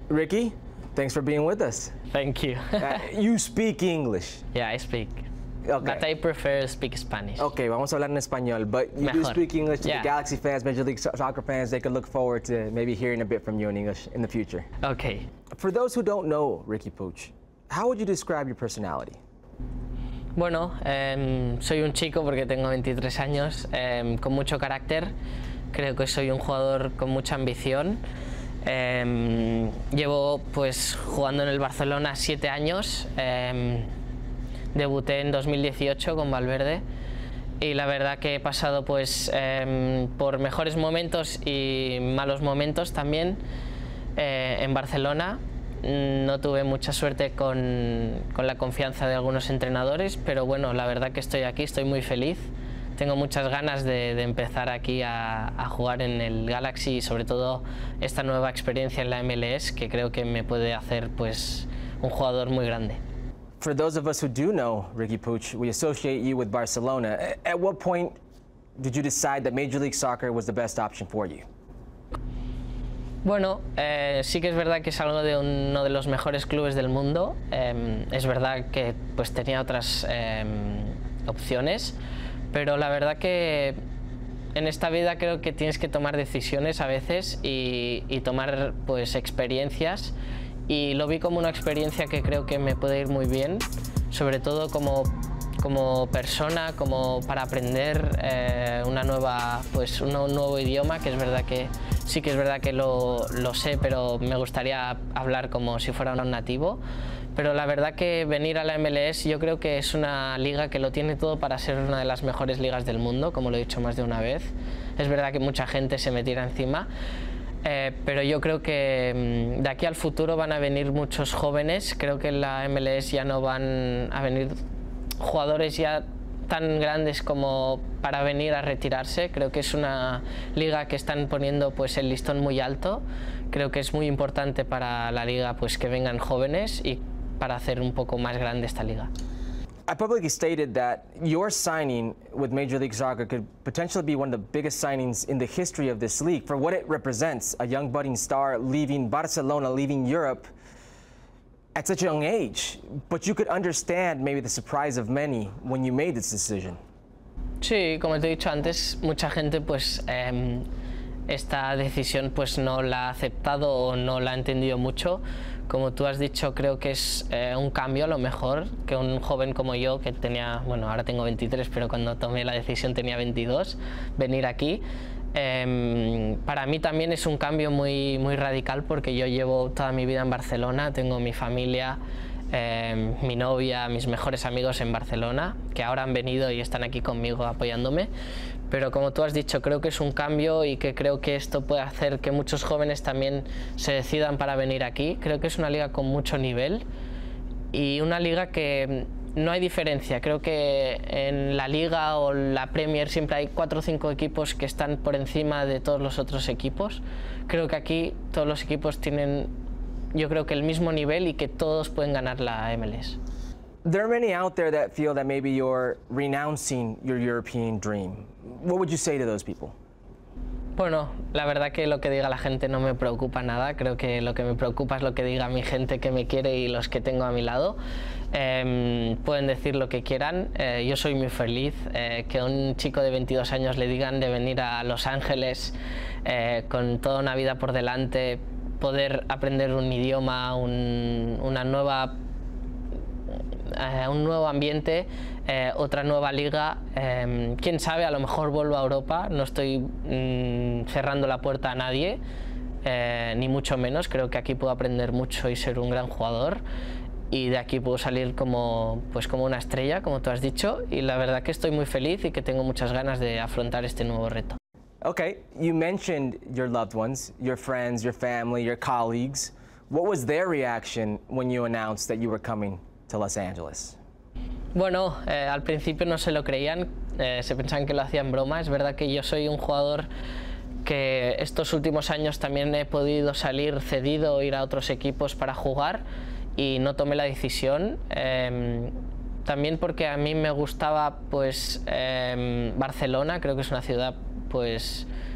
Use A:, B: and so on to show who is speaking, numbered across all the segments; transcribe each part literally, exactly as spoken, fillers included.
A: Ricky, thanks for being with us.
B: Thank you.
A: uh, you speak English.
B: Yeah, I speak.
A: Okay.
B: But I prefer to speak Spanish.
A: Okay, vamos a hablar en español, but you
B: Mejor.
A: do speak English to
B: Yeah.
A: the Galaxy fans, Major League Soccer fans. They could look forward to maybe hearing a bit from you in English in the future.
B: Okay.
A: For those who don't know Riqui Puig, how would you describe your personality?
B: Bueno, eh, soy un chico porque tengo veintitrés años, eh, con mucho carácter. Creo que soy un jugador con mucha ambición. Eh, llevo pues jugando en el Barcelona siete años. Eh, debuté en dos mil dieciocho con Valverde y la verdad que he pasado pues eh, por mejores momentos y malos momentos también eh, en Barcelona. No tuve mucha suerte con, con la confianza de algunos entrenadores, pero bueno, la verdad que estoy aquí, estoy muy feliz. Tengo muchas ganas de, de empezar aquí a, a jugar en el Galaxy y sobre todo esta nueva experiencia en la M L S que creo que me puede hacer pues un jugador muy grande.
A: For those of us who do know Riqui Puig, we associate you with Barcelona. At what point did you decide that Major League Soccer was the best option for you?
B: Bueno, eh, sí que es verdad que salgo de uno de los mejores clubes del mundo. Eh, es verdad que pues tenía otras eh, opciones, pero la verdad que en esta vida creo que tienes que tomar decisiones a veces y, y tomar pues experiencias, y lo vi como una experiencia que creo que me puede ir muy bien, sobre todo como, como persona, como para aprender eh, una nueva, pues, un nuevo idioma, que es verdad que sí que es verdad que lo, lo sé, pero me gustaría hablar como si fuera un nativo. Pero la verdad que venir a la M L S yo creo que es una liga que lo tiene todo para ser una de las mejores ligas del mundo, como lo he dicho más de una vez. Es verdad que mucha gente se me tira encima, eh, pero yo creo que de aquí al futuro van a venir muchos jóvenes. Creo que en la M L S ya no van a venir jugadores ya tan grandes como para venir a retirarse. Creo que es una liga que están poniendo pues el listón muy alto. Creo que es muy importante para la liga pues que vengan jóvenes y para hacer un poco más grande esta liga.
A: I publicly stated that your signing with Major League Soccer could potentially be one of the biggest signings in the history of this league for what it represents, a young budding star leaving Barcelona, leaving Europe at such a young age. But you could understand maybe the surprise of many when you made this decision.
B: Sí, como te he dicho antes, mucha gente pues eh, esta decisión pues no la ha aceptado o no la ha entendido mucho. Como tú has dicho, creo que es eh, un cambio a lo mejor que un joven como yo, que tenía, bueno, ahora tengo veintitrés, pero cuando tomé la decisión tenía veintidós, venir aquí. Eh, para mí también es un cambio muy, muy radical porque yo llevo toda mi vida en Barcelona, tengo mi familia, eh, mi novia, mis mejores amigos en Barcelona, que ahora han venido y están aquí conmigo apoyándome. Pero como tú has dicho, creo que es un cambio y que creo que esto puede hacer que muchos jóvenes también se decidan para venir aquí. Creo que es una liga con mucho nivel y una liga que no hay diferencia. Creo que en la Liga o la Premier siempre hay cuatro o cinco equipos que están por encima de todos los otros equipos. Creo que aquí todos los equipos tienen, yo creo que el mismo nivel y que todos pueden ganar la M L S.
A: There are many out there that feel that maybe you're renouncing your European dream. What would you say to those people?
B: Bueno, la verdad que lo que diga la gente no me preocupa nada. Creo que lo que me preocupa es lo que diga mi gente que me quiere y los que tengo a mi lado. Eh, pueden decir lo que quieran. Eh, yo soy muy feliz. Eh, que a un chico de veintidós años le digan de venir a Los Ángeles eh, con toda una vida por delante, poder aprender un idioma, un, una nueva... Uh, un nuevo ambiente, eh, otra nueva liga, eh, quién sabe, a lo mejor vuelvo a Europa, no estoy mm, cerrando la puerta a nadie, eh, ni mucho menos. Creo que aquí puedo aprender mucho y ser un gran jugador y de aquí puedo salir como, pues como una estrella, como tú has dicho, y la verdad que estoy muy feliz y que tengo muchas ganas de afrontar este nuevo reto.
A: Okay, you mentioned your loved ones, your friends, your family, your colleagues. What was their reaction when you announced that you were coming to Los Angeles?
B: Bueno, eh, al principio no se lo creían, eh, se pensaban que lo hacía en broma. Es verdad que yo soy un jugador que estos últimos años también he podido salir cedido, ir a otros equipos para jugar y no tomé la decisión. Eh, también porque a mí me gustaba pues eh, Barcelona, creo que es una ciudad pues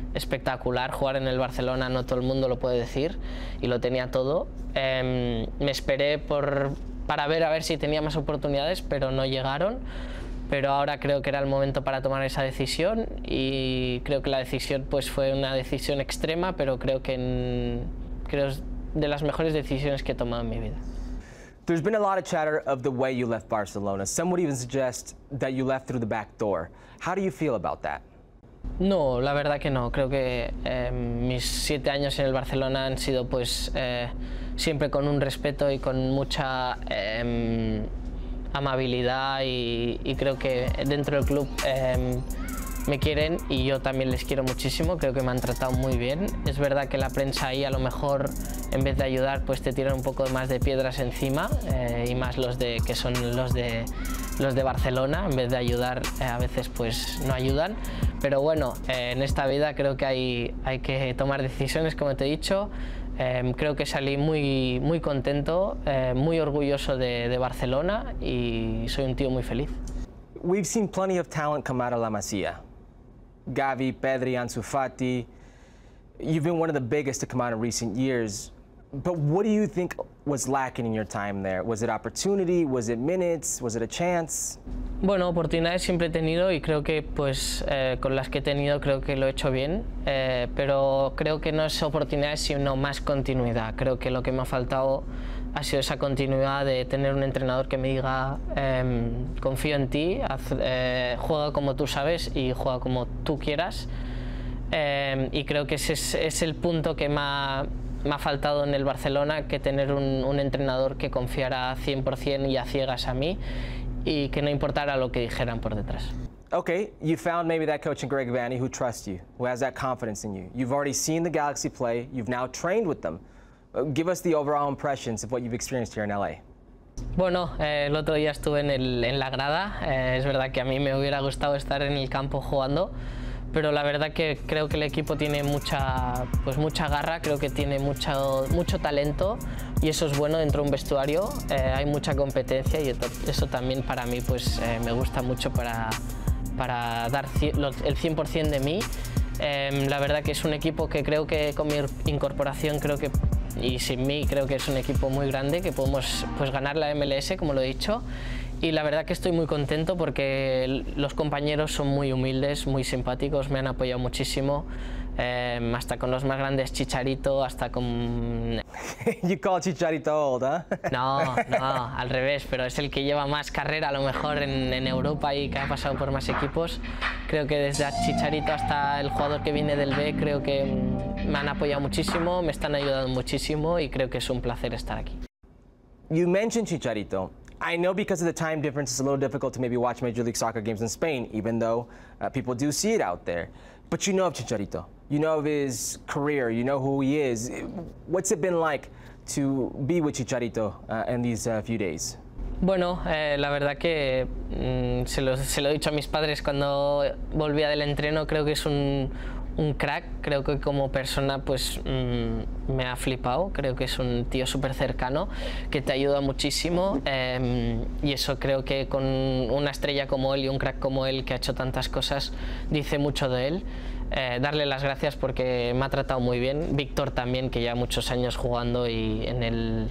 B: espectacular. Jugar en el Barcelona no todo el mundo lo puede decir y lo tenía todo. Eh, me esperé por, para ver a ver si tenía más oportunidades, pero no llegaron. Pero ahora creo que era el momento para tomar esa decisión y creo que la decisión pues fue una decisión extrema, pero creo que en, creo es de las mejores decisiones que he tomado en mi vida.
A: There's been a lot of chatter of the way you left Barcelona. Some would even suggest that you left through the back door. How do you feel about that?
B: No, la verdad que no. Creo que eh, mis siete años en el Barcelona han sido pues eh, siempre con un respeto y con mucha eh, amabilidad y, y creo que dentro del club eh, me quieren y yo también les quiero muchísimo. Creo que me han tratado muy bien. Es verdad que la prensa ahí a lo mejor en vez de ayudar pues te tiran un poco más de piedras encima eh, y más los de que son los de los de Barcelona, en vez de ayudar eh, a veces pues no ayudan. Pero bueno, eh, en esta vida creo que hay, hay que tomar decisiones, como te he dicho. Eh, creo que salí muy, muy contento, eh, muy orgulloso de, de Barcelona y soy un tío muy feliz.
A: We've seen plenty of talent come out of La Masia. Gavi, Pedri, Ansu Fati. You've been one of the biggest to come out in recent years. But what do you think was lacking in your time there? Was it opportunity? Was it minutes? Was it a chance?
B: Bueno, oportunidades siempre he tenido y creo que pues eh, con las que he tenido creo que lo he hecho bien, eh, pero creo que no es oportunidades sino más continuidad. Creo que lo que me ha faltado ha sido esa continuidad de tener un entrenador que me diga eh, confío en ti, haz, eh, juega como tú sabes y juega como tú quieras. Eh, y creo que ese es, es el punto que me ha, me ha faltado en el Barcelona, que tener un, un entrenador que confiara cien por cien y a ciegas a mí y que no importara lo que dijeran por detrás.
A: Okay, you found maybe that coach in Greg Vanney who trusts you, who has that confidence in you. You've already seen the Galaxy play, you've now trained with them. Uh, give us the overall impressions of what you've experienced here in L A.
B: Bueno, eh, el otro día estuve en, el, en la grada, eh, es verdad que a mí me hubiera gustado estar en el campo jugando, pero la verdad que creo que el equipo tiene mucha, pues mucha garra, creo que tiene mucho, mucho talento y eso es bueno dentro de un vestuario, eh, hay mucha competencia y eso también para mí pues, eh, me gusta mucho para, para dar el cien por cien de mí. Eh, la verdad que es un equipo que creo que con mi incorporación creo que, y sin mí creo que es un equipo muy grande, que podemos pues, ganar la M L S, como lo he dicho. Y la verdad que estoy muy contento porque los compañeros son muy humildes, muy simpáticos, me han apoyado muchísimo, eh, hasta con los más grandes, Chicharito, hasta con...
A: You call Chicharito old, huh?
B: No, no, al revés, pero es el que lleva más carrera a lo mejor en, en Europa y que ha pasado por más equipos. Creo que desde Chicharito hasta el jugador que viene del B, creo que me han apoyado muchísimo, me están ayudando muchísimo y creo que es un placer estar aquí.
A: You mentioned Chicharito. I know because of the time difference, it's a little difficult to maybe watch Major League Soccer games in Spain, even though uh, people do see it out there. But you know of Chicharito. You know of his career. You know who he is. What's it been like to be with Chicharito uh, in these uh, few days?
B: Bueno, eh, la verdad que mm, se, lo, se lo he dicho a mis padres cuando volvía del entreno, creo que es un, un crack, creo que como persona pues mmm, me ha flipado, creo que es un tío súper cercano, que te ayuda muchísimo eh, y eso creo que con una estrella como él y un crack como él que ha hecho tantas cosas dice mucho de él. Eh, darle las gracias porque me ha tratado muy bien, Víctor también, que ya muchos años jugando y en el,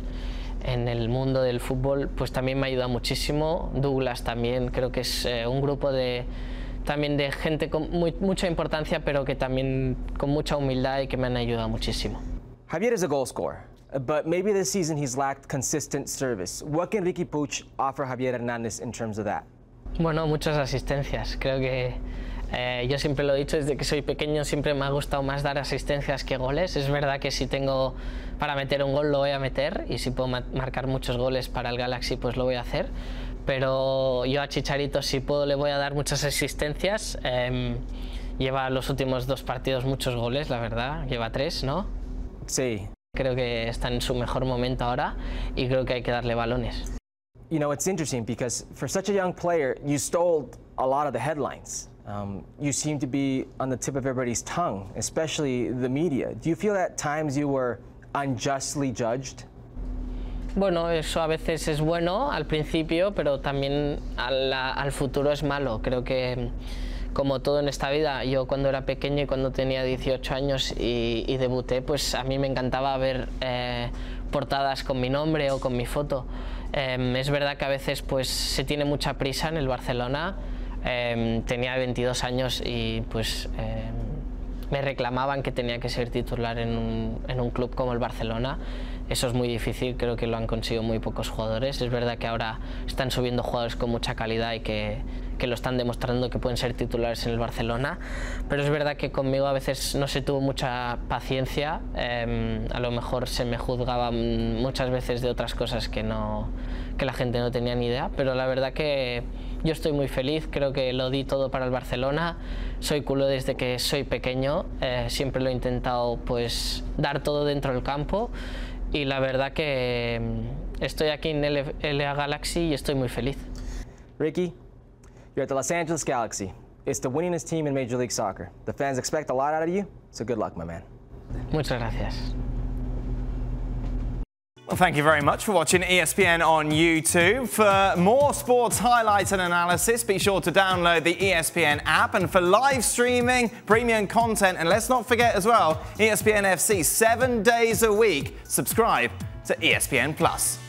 B: en el mundo del fútbol pues también me ha ayudado muchísimo, Douglas también, creo que es eh, un grupo de también de gente con muy, mucha importancia, pero que también con mucha humildad y que me han ayudado muchísimo.
A: Javier is a goal scorer, but maybe this season he's lacked consistent service. What can Riqui Puig offer Javier Hernández in terms of that?
B: Bueno, muchas asistencias. Creo que eh, yo siempre lo he dicho, desde que soy pequeño siempre me ha gustado más dar asistencias que goles. Es verdad que si tengo para meter un gol lo voy a meter y si puedo ma marcar muchos goles para el Galaxy pues lo voy a hacer. Pero yo a Chicharito si puedo le voy a dar muchas asistencias. Eh, lleva los últimos dos partidos muchos goles, la verdad. Lleva tres, ¿no?
A: Sí.
B: Creo que está en su mejor momento ahora y creo que hay que darle balones.
A: You know, it's interesting because for such a young player, you stole a lot of the headlines. Um, you seem to be on the tip of everybody's tongue, especially the media. Do you feel that at times you were unjustly judged?
B: Bueno, eso a veces es bueno al principio, pero también al, al futuro es malo. Creo que, como todo en esta vida, yo cuando era pequeño y cuando tenía dieciocho años y, y debuté, pues a mí me encantaba ver eh, portadas con mi nombre o con mi foto. Eh, es verdad que a veces pues se tiene mucha prisa en el Barcelona. Eh, tenía veintidós años y pues eh, me reclamaban que tenía que ser titular en un, en un club como el Barcelona. Eso es muy difícil, creo que lo han conseguido muy pocos jugadores. Es verdad que ahora están subiendo jugadores con mucha calidad y que, que lo están demostrando que pueden ser titulares en el Barcelona, pero es verdad que conmigo a veces no se tuvo mucha paciencia, eh, a lo mejor se me juzgaba muchas veces de otras cosas que, no, que la gente no tenía ni idea, pero la verdad que yo estoy muy feliz, creo que lo di todo para el Barcelona, soy culé desde que soy pequeño, eh, siempre lo he intentado pues dar todo dentro del campo. Y la verdad que estoy aquí en L A Galaxy y estoy muy feliz.
A: Ricky, you're at the Los Angeles Galaxy. It's the winningest team in Major League Soccer. The fans expect a lot out of you, so good luck, my man.
B: Muchas gracias.
C: Well, thank you very much for watching E S P N on YouTube. For more sports highlights and analysis, be sure to download the E S P N app. And for live streaming, premium content, and let's not forget as well, E S P N F C, seven days a week. Subscribe to E S P N Plus.